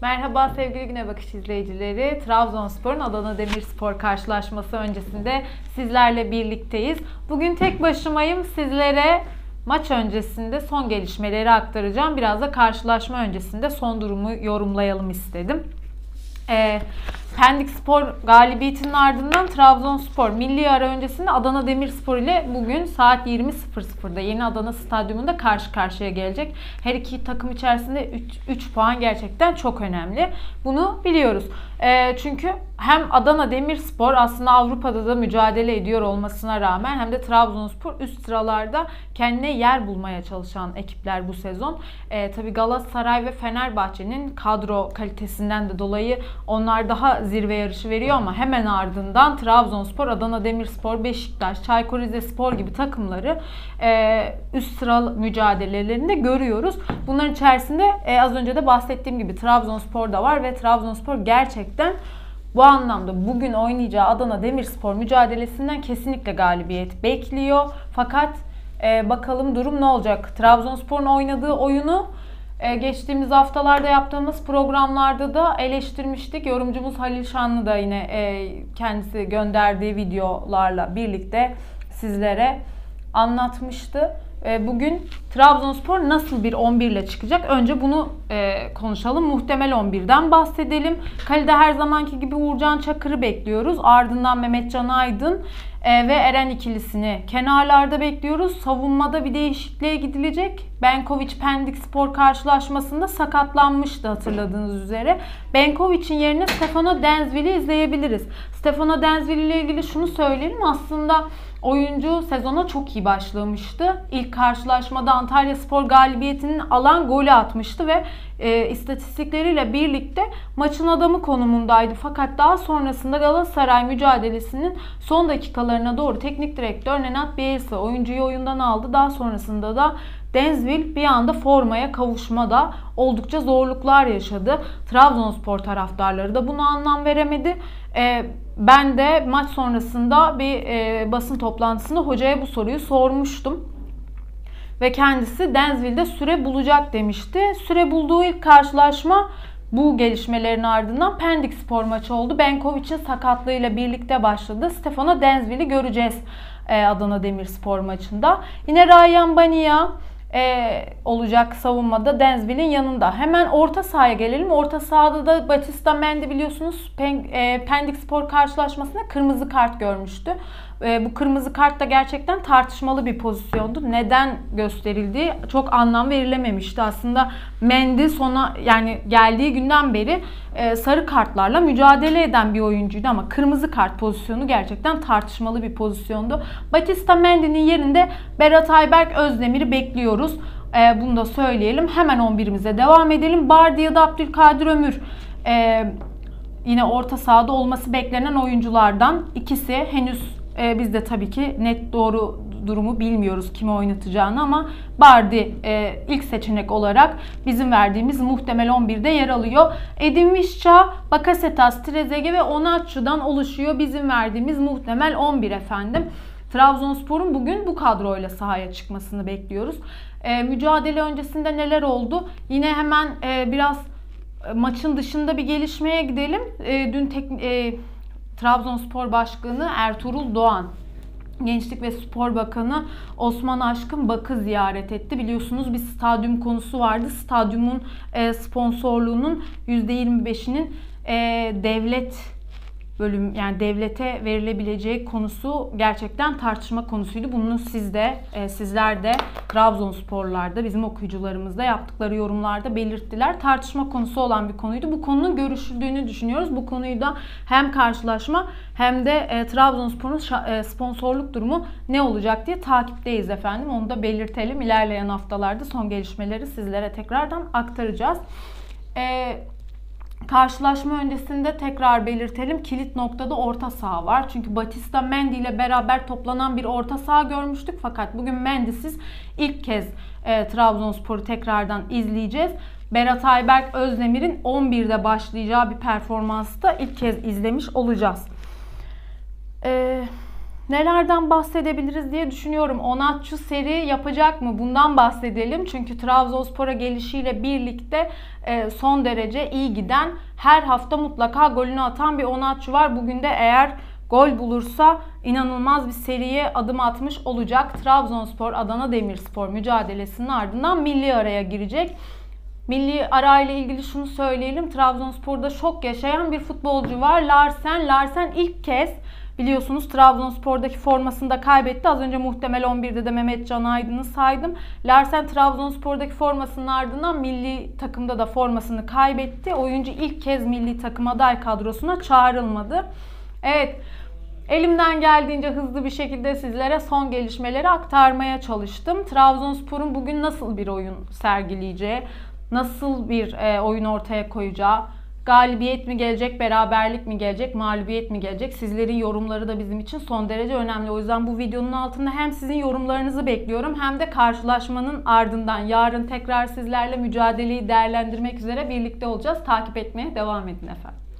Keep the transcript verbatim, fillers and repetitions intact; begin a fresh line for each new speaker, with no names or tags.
Merhaba sevgili Güne Bakış izleyicileri. Trabzonspor'un Adana Demirspor karşılaşması öncesinde sizlerle birlikteyiz. Bugün tek başımayım. Sizlere maç öncesinde son gelişmeleri aktaracağım. Biraz da karşılaşma öncesinde son durumu yorumlayalım istedim. Ee, Pendikspor galibiyetinin ardından Trabzonspor milli ara öncesinde Adana Demirspor ile bugün saat yirmi sıfır sıfırda Yeni Adana Stadyumunda karşı karşıya gelecek. Her iki takım içerisinde üç puan gerçekten çok önemli. Bunu biliyoruz. Ee, çünkü hem Adana Demirspor aslında Avrupa'da da mücadele ediyor olmasına rağmen hem de Trabzonspor üst sıralarda kendine yer bulmaya çalışan ekipler bu sezon. Ee, tabii Galatasaray ve Fenerbahçe'nin kadro kalitesinden de dolayı onlar daha zirve yarışı veriyor ama hemen ardından Trabzonspor, Adana Demirspor, Beşiktaş, Çaykur Rizespor gibi takımları e, üst sıra mücadelelerinde görüyoruz. Bunların içerisinde e, az önce de bahsettiğim gibi Trabzonspor da var ve Trabzonspor gerçekten bu anlamda bugün oynayacağı Adana Demirspor mücadelesinden kesinlikle galibiyet bekliyor. Fakat e, bakalım durum ne olacak? Trabzonspor'un oynadığı oyunu e, geçtiğimiz haftalarda yaptığımız programlarda da eleştirmiştik. Yorumcumuz Halil Şanlı da yine e, kendisi gönderdiği videolarla birlikte sizlere anlatmıştı. Bugün Trabzonspor nasıl bir on bir ile çıkacak? Önce bunu e, konuşalım. Muhtemel on birden bahsedelim. Kalede her zamanki gibi Uğurcan Çakır'ı bekliyoruz. Ardından Mehmetcan Aydın e, ve Eren ikilisini kenarlarda bekliyoruz. Savunmada bir değişikliğe gidilecek. Benkovic Pendikspor karşılaşmasında sakatlanmıştı hatırladığınız üzere. Benkovic'in yerine Stefano Denzville'i izleyebiliriz. Stefano Denzville ile ilgili şunu söyleyelim. Aslında oyuncu sezona çok iyi başlamıştı. İlk karşılaşmada Antalyaspor galibiyetinin alan golü atmıştı ve e, istatistikleriyle birlikte maçın adamı konumundaydı. Fakat daha sonrasında Galatasaray mücadelesinin son dakikalarına doğru teknik direktör Nenad Bielsa oyuncuyu oyundan aldı. Daha sonrasında da Denzville bir anda formaya kavuşmada oldukça zorluklar yaşadı. Trabzonspor taraftarları da buna anlam veremedi. Ee, ben de maç sonrasında bir e, basın toplantısında hocaya bu soruyu sormuştum. Ve kendisi Denzville'de süre bulacak demişti. Süre bulduğu ilk karşılaşma bu gelişmelerin ardından Pendikspor maçı oldu. Benkovic'in sakatlığıyla birlikte başladı. Stefano Denzville'i göreceğiz e, Adana Demirspor maçında. Yine Ryan Bania Ee, olacak savunmada Denzville'in yanında. Hemen orta sahaya gelelim. Orta sahada da Batista Mendy biliyorsunuz Pen, e, Pendikspor karşılaşmasında kırmızı kart görmüştü. E, bu kırmızı kart da gerçekten tartışmalı bir pozisyondu. Neden gösterildiği çok anlam verilememişti. Aslında Mendy sona yani geldiği günden beri e, sarı kartlarla mücadele eden bir oyuncuydu ama kırmızı kart pozisyonu gerçekten tartışmalı bir pozisyondu. Batista Mendy'nin yerinde Berat Ayberk Özdemir'i bekliyoruz. E, bunu da söyleyelim. Hemen on birimize devam edelim. Bardi ya da Abdülkadir Ömür e, yine orta sahada olması beklenen oyunculardan ikisi. Henüz e, biz de tabii ki net doğru durumu bilmiyoruz kimi oynatacağını ama Bardi e, ilk seçenek olarak bizim verdiğimiz muhtemel on birde yer alıyor. Edin Visca, Bakasetas, Trezeguet ve Onaçu'dan oluşuyor bizim verdiğimiz muhtemel on bir efendim. Trabzonspor'un bugün bu kadroyla sahaya çıkmasını bekliyoruz. E, mücadele öncesinde neler oldu? Yine hemen e, biraz e, maçın dışında bir gelişmeye gidelim. E, dün tek, e, Trabzonspor Başkanı Ertuğrul Doğan, Gençlik ve Spor Bakanı Osman Aşkın Bak'ı ziyaret etti. Biliyorsunuz bir stadyum konusu vardı. Stadyumun e, sponsorluğunun yüzde yirmi beşinin e, devlet bölüm yani devlete verilebileceği konusu gerçekten tartışma konusuydu. Bunu siz de e, sizler de Trabzonsporlarda bizim okuyucularımız da yaptıkları yorumlarda belirttiler. Tartışma konusu olan bir konuydu. Bu konunun görüşüldüğünü düşünüyoruz. Bu konuyu da hem karşılaşma hem de e, Trabzonspor'un e, sponsorluk durumu ne olacak diye takipteyiz efendim. Onu da belirtelim. İlerleyen haftalarda son gelişmeleri sizlere tekrardan aktaracağız. E, Karşılaşma öncesinde tekrar belirtelim. Kilit noktada orta saha var. Çünkü Batista Mendy ile beraber toplanan bir orta saha görmüştük. Fakat bugün Mendy'siz ilk kez e, Trabzonspor'u tekrardan izleyeceğiz. Berat Ayberk Özdemir'in on birde başlayacağı bir performansı da ilk kez izlemiş olacağız. E, Nelerden bahsedebiliriz diye düşünüyorum. Onatçı seri yapacak mı? Bundan bahsedelim. Çünkü Trabzonspor'a gelişiyle birlikte son derece iyi giden, her hafta mutlaka golünü atan bir Onatçı var. Bugün de eğer gol bulursa inanılmaz bir seriye adım atmış olacak. Trabzonspor Adana Demirspor mücadelesinin ardından milli araya girecek. Milli arayla ilgili şunu söyleyelim. Trabzonspor'da şok yaşayan bir futbolcu var. Larsen. Larsen ilk kez biliyorsunuz Trabzonspor'daki formasını da kaybetti. Az önce muhtemel on birde de Mehmet Can Aydın'ı saydım. Larsen Trabzonspor'daki formasının ardından milli takımda da formasını kaybetti. Oyuncu ilk kez milli takım aday kadrosuna çağrılmadı. Evet, elimden geldiğince hızlı bir şekilde sizlere son gelişmeleri aktarmaya çalıştım. Trabzonspor'un bugün nasıl bir oyun sergileyeceği, nasıl bir e, oyun ortaya koyacağı, galibiyet mi gelecek, beraberlik mi gelecek, mağlubiyet mi gelecek? Sizlerin yorumları da bizim için son derece önemli. O yüzden bu videonun altında hem sizin yorumlarınızı bekliyorum hem de karşılaşmanın ardından yarın tekrar sizlerle mücadeleyi değerlendirmek üzere birlikte olacağız. Takip etmeye devam edin efendim.